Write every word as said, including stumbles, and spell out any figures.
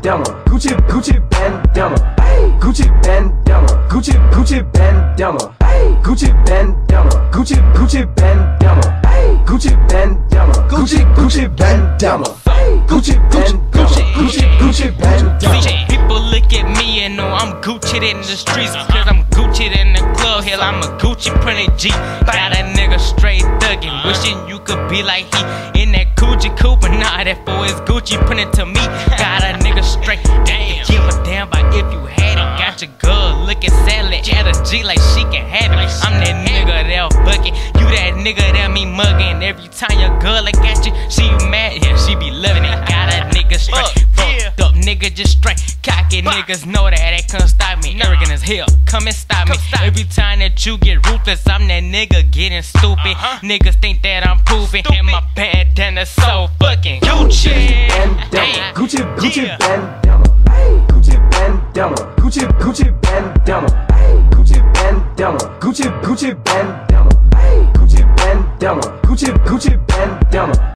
bandana, Gucci, Gucci bandana, Gucci bandana, Gucci, Gucci bandana, Gucci bandana, Gucci, Gucci bandana, Gucci bandana, Gucci, Gucci bandana, Gucci, Gucci, Gucci, Gucci, Gucci bandana. People look at me and know I'm Gucci in the streets, cause I'm Gucci in the club. Hell, I'm a Gucci printed G. Got a nigga straight thuggin', wishing you could be like he in that Gucci coupe, but nah, that fool is Gucci printed to me. Got a nigga straight, damn, give a damn about if you had it. Got your girl looking salad, at a G like she can have it. I'm that nigga that bucket, you that nigga that me muggin'. Every time your girl look at you, she mad, yeah, she be loving it. Got a nigga straight, fucked up nigga just straight. Cocky niggas know that they couldn't stop me. Arrogant as hell, come and stop me. Every time that you get ruthless, I'm that nigga getting stupid. Niggas think that I'm pooping, and my bandana so fucking Gucci. Gucci, Gucci bandana, Gucci bandana, Gucci, Gucci bandana, Gucci bandana, Gucci, Gucci bandana, Gucci bandana, Gucci, Gucci bandana.